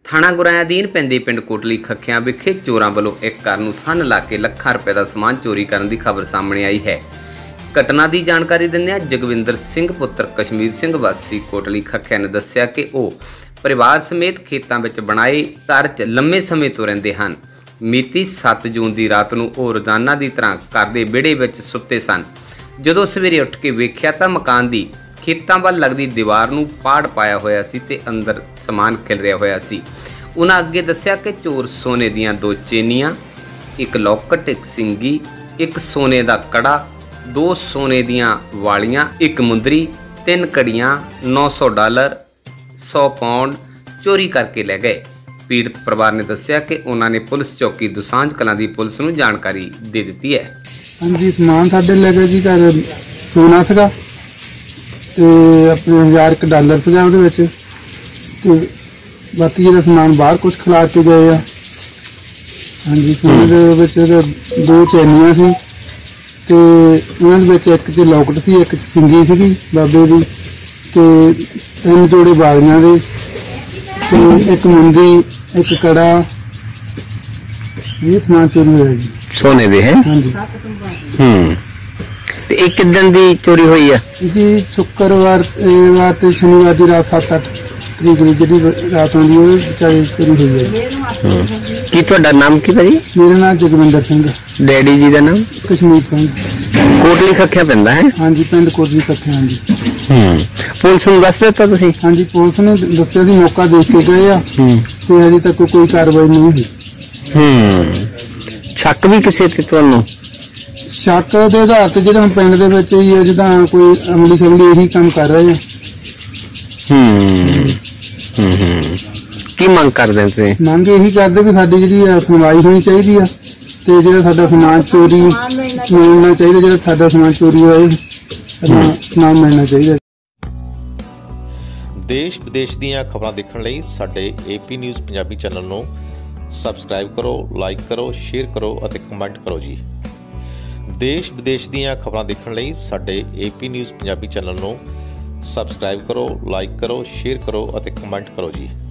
ਥਾਣਾ ਗੁਰਾਇਆ ਅਧੀਨ ਪੈਂਦੇ ਪਿੰਡ ਕੋਟਲੀ ਖੱਖਿਆਂ ਵਿਖੇ ਚੋਰਾਂ ਵੱਲੋਂ ਇੱਕ ਕਾਰ ਨੂੰ ਸੰਨ ਲਾ ਕੇ ਲੱਖਾਂ ਰੁਪਏ ਦਾ ਸਮਾਨ ਚੋਰੀ ਕਰਨ ਦੀ ਖਬਰ ਸਾਹਮਣੇ ਆਈ ਹੈ। ਘਟਨਾ ਦੀ ਜਾਣਕਾਰੀ ਦਿੰਦਿਆਂ ਜਗਵਿੰਦਰ ਸਿੰਘ ਪੁੱਤਰ ਕਸ਼ਮੀਰ ਸਿੰਘ ਵਾਸੀ ਕੋਟਲੀ ਖੱਖਿਆਂ ਨੇ ਦੱਸਿਆ ਕਿ ਉਹ ਪਰਿਵਾਰ ਸਮੇਤ ਖੇਤਾਂ ਵਿੱਚ ਬਣਾਏ ਘਰ 'ਚ ਲੰਮੇ ਸਮੇਂ ਤੋਂ ਰਹਿੰਦੇ ਹਨ। ਮਿਤੀ 7 ਜੂਨ ਦੀ ਰਾਤ ਨੂੰ ਉਹ ਰੋਜ਼ਾਨਾ ਦੀ ਤਰ੍ਹਾਂ ਘਰ ਦੇ ਵਿਹੜੇ ਵਿੱਚ ਸੁੱਤੇ ਸਨ। ਜਦੋਂ ਸਵੇਰੇ ਉੱਠ ਕੇ ਵੇਖਿਆ ਤਾਂ ਮਕਾਨ ਦੀ ਖੇਤਾਂ ਵੱਲ ਲੱਗਦੀ ਦੀਵਾਰ ਨੂੰ ਪਾੜ ਪਾਇਆ ਹੋਇਆ ਸੀ ਤੇ ਅੰਦਰ ਸਮਾਨ ਖਿਲਰਿਆ ਹੋਇਆ ਸੀ। ਉਹਨਾਂ ਅੱਗੇ ਦੱਸਿਆ ਕਿ ਚੋਰ ਸੋਨੇ ਦੀਆਂ 2 ਚੇਨੀਆਂ, ਇੱਕ ਲੋਕਟ, ਇੱਕ ਸਿੰਗੀ, ਇੱਕ ਸੋਨੇ ਦਾ ਕੜਾ, 2 ਸੋਨੇ ਦੀਆਂ ਵਾਲੀਆਂ, ਇੱਕ ਮੁੰਦਰੀ, 3 ਕੜੀਆਂ, $900, 100 ਪਾਉਂਡ ਚੋਰੀ ਕਰਕੇ ਲੈ ਗਏ। ਪੀੜਤ ਪਰਿਵਾਰ ਨੇ ਦੱਸਿਆ ਕਿ ਉਹਨਾਂ ਨੇ ਪੁਲਿਸ ਚੌਕੀ ਦੁਸਾਂਝ ਕਲਾਂ ਦੀ ਪੁਲਿਸ ਨੂੰ ਜਾਣਕਾਰੀ ਦੇ ਦਿੱਤੀ ਹੈ। ਹਾਂਜੀ, ਸਮਾਨ ਸਾਡੇ ਲੈ ਗਏ ਜੀ। ਘਰ ਸੋਨਾ ਸੀਗਾ ਤੇ ਆਪਣੇ $1000 ਸੀਗਾ ਉਹਦੇ ਵਿੱਚ, ਤੇ ਬਾਕੀ ਜਿਹੜਾ ਸਮਾਨ ਬਾਹਰ ਕੁਝ ਖਿਲਾਰ ਕੇ ਗਏ ਆ। ਹਾਂਜੀ, ਸੋਨੇ ਦੇ ਵਿੱਚ 2 ਚੈਨੀਆਂ ਸੀ ਤੇ ਉਹਨਾਂ ਦੇ ਵਿੱਚ ਇੱਕ 'ਚ ਲੋਕਟ ਸੀ, ਇੱਕ 'ਚ ਸਿੰਗੀ ਸੀਗੀ ਬਾਬੇ ਦੀ, ਤੇ 3 ਜੋੜੇ ਬਾਲੀਆਂ ਦੇ, ਤੇ ਇੱਕ ਮੁੰਦੀ, ਇੱਕ ਕੜਾ। ਇਹ ਸਮਾਨ ਚੋਰੀ ਹੋਇਆ ਜੀ ਸੋਨੇ ਦੇ ਹੈ। ਹਾਂਜੀ। ਤੇ ਇਹ ਕਿੱਦਣ ਦੀ ਚੋਰੀ ਹੋਈ ਆ ਜੀ? ਸ਼ੁੱਕਰਵਾਰ ਤੇ ਸ਼ਨੀਵਾਰ ਦੀ ਰਾਤ 7-8 ਤਰੀਕ ਦੀ ਜਿਹੜੀ ਰਾਤ ਆਉਂਦੀ ਉਹ ਵਿਚਾਰੀ ਚੋਰੀ ਹੋਈ ਹੈ। ਕੀ ਤੁਹਾਡਾ ਨਾਮ ਕੀ ਭਾਜੀ? ਮੇਰਾ ਨਾਮ ਜਗਵਿੰਦਰ ਸਿੰਘ। ਡੈਡੀ ਜੀ ਦਾ ਨਾਮ? ਕਸ਼ਮੀਰ ਸਿੰਘ। ਕੋਟਲੀ ਖੱਖਿਆ ਪੈਂਦਾ ਹੈ? ਹਾਂਜੀ, ਪਿੰਡ ਕੋਟਲੀ ਖੱਖਿਆ। ਹਾਂਜੀ। ਪੁਲਿਸ ਨੂੰ ਦੱਸ ਦਿੱਤਾ ਤੁਸੀਂ? ਹਾਂਜੀ, ਪੁਲਿਸ ਨੂੰ ਦੱਸਿਆ ਸੀ, ਮੌਕਾ ਦੇਖ ਕੇ ਗਏ ਆ ਤੇ ਅਜੇ ਤੱਕ ਕੋਈ ਕਾਰਵਾਈ ਨਹੀਂ ਹੋਈ। ਸ਼ੱਕ ਵੀ ਕਿਸੇ ਤੇ ਤੁਹਾਨੂੰ? ਸ਼ੱਕ ਦੇ ਆਧਾਰ ਤੇ ਜਿਹੜੇ ਹੁਣ ਪਿੰਡ ਦੇ ਵਿੱਚ ਹੀ ਹੈ, ਜਿੱਦਾਂ ਕੋਈ ਅਮਲੀ ਸ਼ਮਲੀ ਇਹੀ ਕੰਮ ਕਰ ਰਹੇ ਆ। ਕੀ ਮੰਗ ਕਰਦੇ ਤੁਸੀਂ? ਮੰਗ ਇਹੀ ਕਰਦੇ ਵੀ ਸਾਡੀ ਜਿਹੜੀ ਸੁਣਵਾਈ ਹੋਣੀ ਚਾਹੀਦੀ ਆ ਤੇ ਜਿਹੜਾ ਸਾਡਾ ਸਮਾਨ ਚੋਰੀ ਮਿਲਣਾ ਚਾਹੀਦਾ, ਜਿਹੜਾ ਸਾਡਾ ਸਮਾਨ ਚੋਰੀ ਹੋਇਆ ਸਮਾਨ ਮਿਲਣਾ ਚਾਹੀਦਾ। ਦੇਸ਼ ਵਿਦੇਸ਼ ਦੀਆਂ ਖਬਰਾਂ ਦੇਖਣ ਲਈ ਸਾਡੇ AP ਨਿਊਜ਼ ਪੰਜਾਬੀ ਚੈਨਲ ਨੂੰ ਸਬਸਕ੍ਰਾਈਬ ਕਰੋ, ਲਾਈਕ ਕਰੋ, ਸ਼ੇਅਰ ਕਰੋ ਅਤੇ ਕਮੈਂਟ ਕਰੋ ਜੀ। ਦੇਸ਼ ਵਿਦੇਸ਼ ਦੀਆਂ ਖਬਰਾਂ ਦੇਖਣ ਲਈ ਸਾਡੇ AP ਨਿਊਜ਼ ਪੰਜਾਬੀ ਚੈਨਲ ਨੂੰ ਸਬਸਕ੍ਰਾਈਬ ਕਰੋ, ਲਾਈਕ ਕਰੋ, ਸ਼ੇਅਰ ਕਰੋ ਅਤੇ ਕਮੈਂਟ ਕਰੋ ਜੀ।